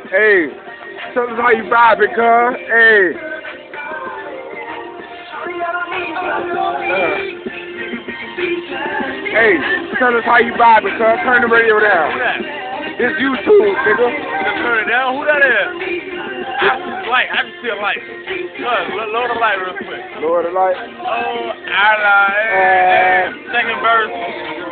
Hey, tell us how you vibing, cuz. Hey. Hey, tell us how you vibing, cuz. Turn the radio down. Who that? It's YouTube, nigga. Just turn it down. Who that is? Light. I can see a light. Look, lower the light real quick. Lower the light. Oh, Allah. Second verse.